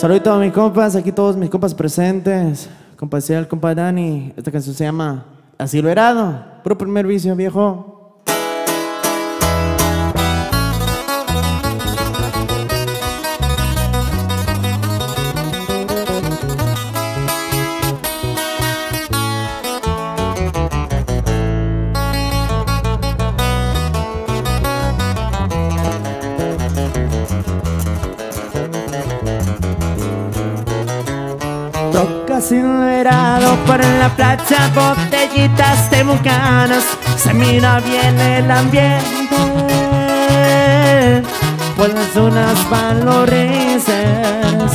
Saludito a mis compas, aquí todos mis compas presentes. Compa Ciel, compa Dani. Esta canción se llama Así lo Herado. Puro primer vicio, viejo. Troca acelerado por la playa, botellitas de bucanas. Se mira bien el ambiente, por las zonas van los risas.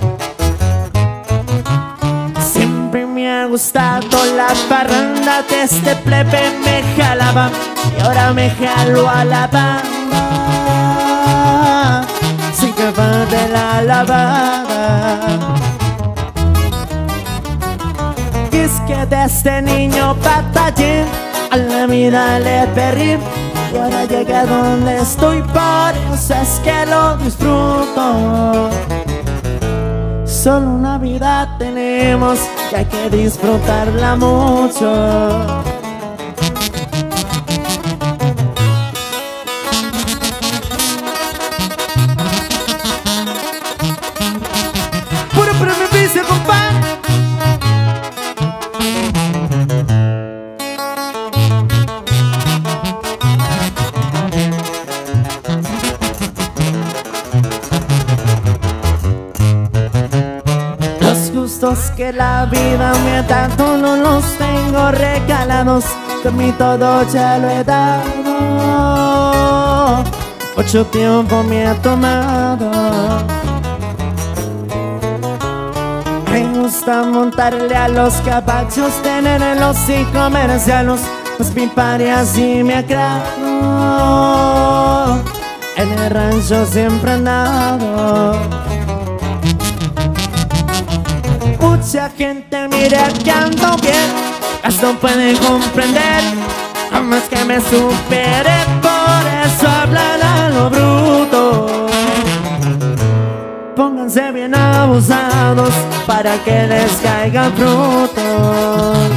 Siempre me ha gustado la parranda, desde plebe me jalaba y ahora me jalo a la banda. Sin capaz de la lavada. Es que desde niño batallé, a la vida le perdí y ahora llegué a donde estoy, por eso es que lo disfruto. Solo una vida tenemos y hay que disfrutarla mucho. Puro beneficio, compadre. Que la vida me ha dado no los tengo regalados, de mí todo ya lo he dado. Mucho tiempo me ha tomado. Me gusta montarle a los caballos, tener el hocico merecianos, pues mi padre así me aclaró. En el rancho siempre he andado. Mucha gente mira que ando bien, esto puede comprender, jamás que me supere, por eso hablan a lo bruto. Pónganse bien abusados para que les caigan frutos.